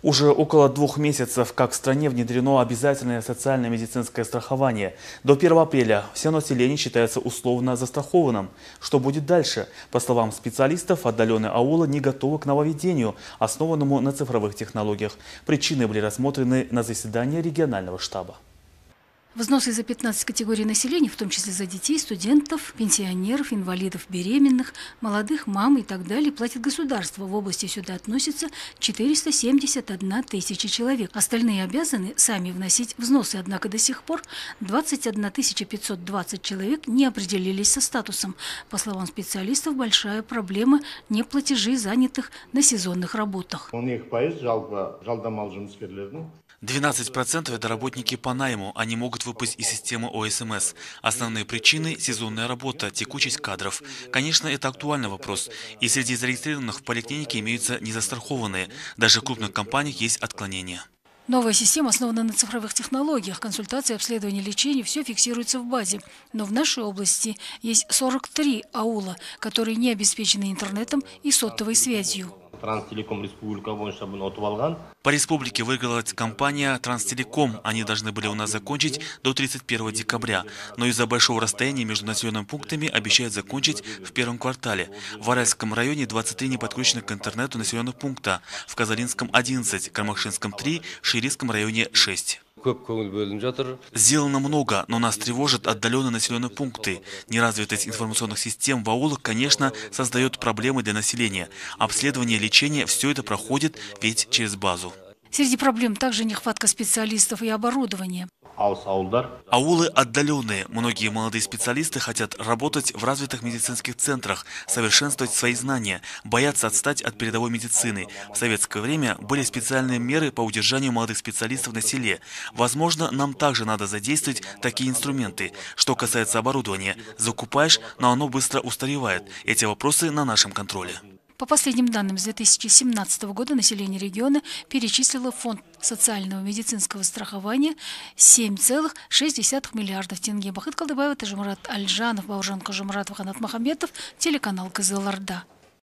Уже около 2 месяцев, как в стране внедрено обязательное социальное медицинское страхование. До 1 апреля все население считается условно застрахованным. Что будет дальше? По словам специалистов, отдаленные аулы не готовы к нововведению, основанному на цифровых технологиях. Причины были рассмотрены на заседании регионального штаба. Взносы за 15 категорий населения, в том числе за детей, студентов, пенсионеров, инвалидов, беременных, молодых мам и так далее, платит государство. В области сюда относится 471 тысяча человек. Остальные обязаны сами вносить взносы, однако до сих пор 21 520 человек не определились со статусом. По словам специалистов, большая проблема – неплатежи занятых на сезонных работах. 12% это работники по найму, они могут выпасть из системы ОСМС. Основные причины – сезонная работа, текучесть кадров. Конечно, это актуальный вопрос. И среди зарегистрированных в поликлинике имеются незастрахованные. Даже в крупных компаниях есть отклонения. Новая система основана на цифровых технологиях. Консультации, обследование, лечение – все фиксируется в базе. Но в нашей области есть 43 аула, которые не обеспечены интернетом и сотовой связью. По республике выиграла компания «Транстелеком». Они должны были у нас закончить до 31 декабря. Но из-за большого расстояния между населенными пунктами обещают закончить в первом квартале. В Аральском районе 23 неподключенных к интернету населенных пункта. В Казалинском 11, Кармакшинском 3, в Ширийском районе 6. Сделано много, но нас тревожат отдаленные населенные пункты. Неразвитость информационных систем в аулах, конечно, создает проблемы для населения. Обследование, лечение – все это проходит ведь через базу. Среди проблем также нехватка специалистов и оборудования. Аулы отдаленные. Многие молодые специалисты хотят работать в развитых медицинских центрах, совершенствовать свои знания, боятся отстать от передовой медицины. В советское время были специальные меры по удержанию молодых специалистов на селе. Возможно, нам также надо задействовать такие инструменты. Что касается оборудования, закупаешь, но оно быстро устаревает. Эти вопросы на нашем контроле. По последним данным, с 2017 года население региона перечислило в фонд социального медицинского страхования 7,6 миллиардов тенге. Бахыт Калдыбаева, Тажмурат Альжанов, Бауыржан Кожумуратов, Ханат Махаметов, телеканал Кызыл Орда.